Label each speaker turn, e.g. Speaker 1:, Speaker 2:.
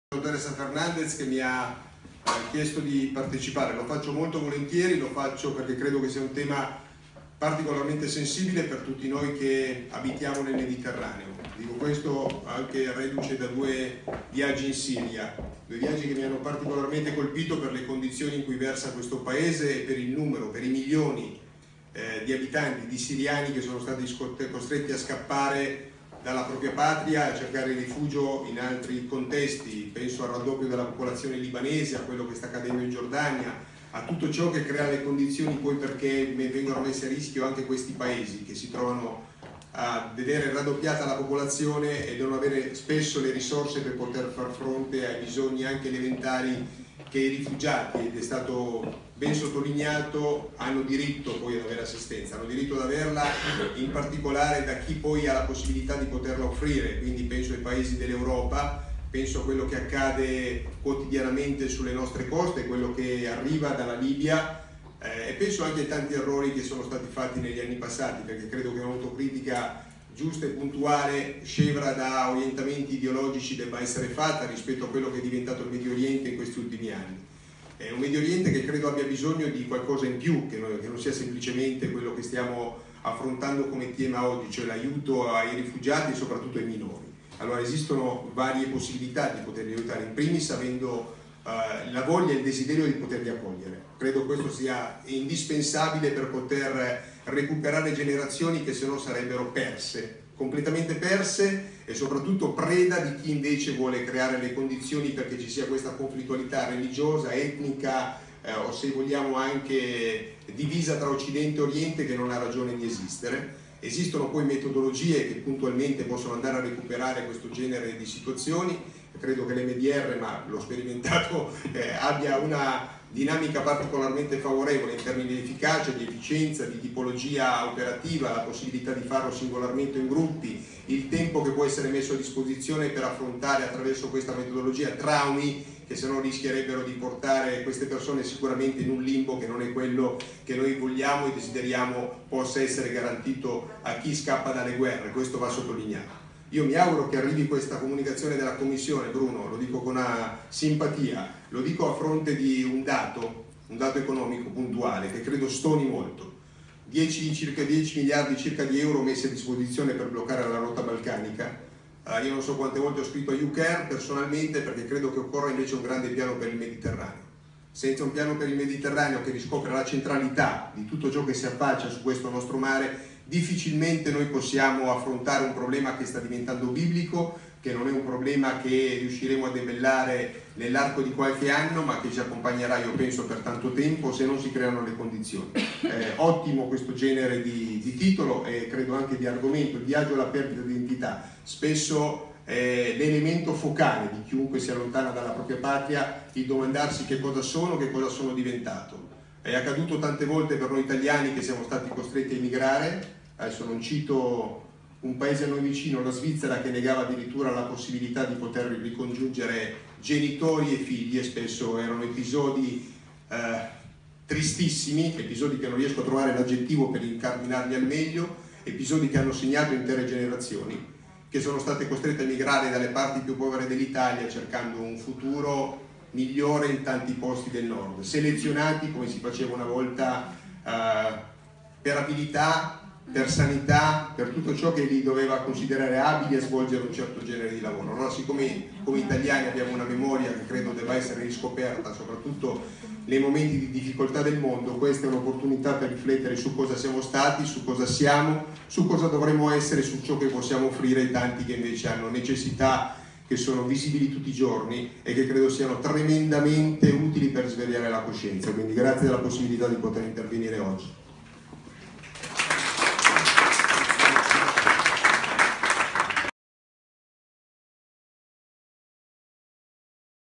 Speaker 1: Teresa Fernandez che mi ha chiesto di partecipare. Lo faccio molto volentieri, lo faccio perché credo che sia un tema particolarmente sensibile per tutti noi che abitiamo nel Mediterraneo. Dico questo anche reduce da due viaggi in Siria, due viaggi che mi hanno particolarmente colpito per le condizioni in cui versa questo paese e per il numero, per i milioni di abitanti, di siriani che sono stati costretti a scappare dalla propria patria, a cercare rifugio in altri contesti. Penso al raddoppio della popolazione libanese, a quello che sta accadendo in Giordania, a tutto ciò che crea le condizioni poi perché vengono messi a rischio anche questi paesi che si trovano a vedere raddoppiata la popolazione e devono avere spesso le risorse per poter far fronte ai bisogni anche elementari che i rifugiati, ed è stato ben sottolineato, hanno diritto poi ad avere assistenza, hanno diritto ad averla in particolare da chi poi ha la possibilità di poterla offrire. Quindi penso ai paesi dell'Europa, penso a quello che accade quotidianamente sulle nostre coste, quello che arriva dalla Libia e penso anche ai tanti errori che sono stati fatti negli anni passati, perché credo che un'autocritica giusta e puntuale, scevra da orientamenti ideologici, debba essere fatta rispetto a quello che è diventato il Medio Oriente in questi ultimi anni. È un Medio Oriente che credo abbia bisogno di qualcosa in più, che non sia semplicemente quello che stiamo affrontando come tema oggi, cioè l'aiuto ai rifugiati e soprattutto ai minori. Allora esistono varie possibilità di poterli aiutare, in primis avendo la voglia e il desiderio di poterli accogliere. Credo questo sia indispensabile per poter recuperare generazioni che se no sarebbero perse, completamente perse, e soprattutto preda di chi invece vuole creare le condizioni perché ci sia questa conflittualità religiosa, etnica o se vogliamo anche divisa tra Occidente e Oriente che non ha ragione di esistere. Esistono poi metodologie che puntualmente possono andare a recuperare questo genere di situazioni. Credo che l'MDR, ma l'ho sperimentato, abbia una dinamica particolarmente favorevole in termini di efficacia, di efficienza, di tipologia operativa, la possibilità di farlo singolarmente o in gruppi, il tempo che può essere messo a disposizione per affrontare attraverso questa metodologia traumi che se no rischierebbero di portare queste persone sicuramente in un limbo che non è quello che noi vogliamo e desideriamo possa essere garantito a chi scappa dalle guerre. Questo va sottolineato. Io mi auguro che arrivi questa comunicazione della Commissione, Bruno, lo dico con una simpatia, lo dico a fronte di un dato economico puntuale che credo stoni molto. Circa 10 miliardi circa di euro messi a disposizione per bloccare la rotta balcanica. Io non so quante volte ho scritto a Juncker personalmente perché credo che occorra invece un grande piano per il Mediterraneo. Senza un piano per il Mediterraneo che riscopra la centralità di tutto ciò che si affaccia su questo nostro mare, difficilmente noi possiamo affrontare un problema che sta diventando biblico, che non è un problema che riusciremo a debellare nell'arco di qualche anno, ma che ci accompagnerà, io penso, per tanto tempo se non si creano le condizioni. Ottimo questo genere di titolo e credo anche di argomento, il viaggio alla perdita di identità. Spesso l'elemento focale di chiunque si allontana dalla propria patria, il domandarsi che cosa sono diventato. È accaduto tante volte per noi italiani che siamo stati costretti a emigrare. Adesso non cito un paese a noi vicino, la Svizzera, che negava addirittura la possibilità di poter ricongiungere genitori e figli, e spesso erano episodi tristissimi, episodi che non riesco a trovare l'aggettivo per incardinarli al meglio, episodi che hanno segnato intere generazioni, che sono state costrette a emigrare dalle parti più povere dell'Italia cercando un futuro migliore in tanti posti del nord, selezionati come si faceva una volta per abilità, per sanità, per tutto ciò che li doveva considerare abili a svolgere un certo genere di lavoro. Allora, siccome come italiani abbiamo una memoria che credo debba essere riscoperta, soprattutto nei momenti di difficoltà del mondo, questa è un'opportunità per riflettere su cosa siamo stati, su cosa siamo, su cosa dovremmo essere, su ciò che possiamo offrire ai tanti che invece hanno necessità che sono visibili tutti i giorni e che credo siano tremendamente utili per svegliare la coscienza. Quindi grazie della possibilità di poter intervenire oggi.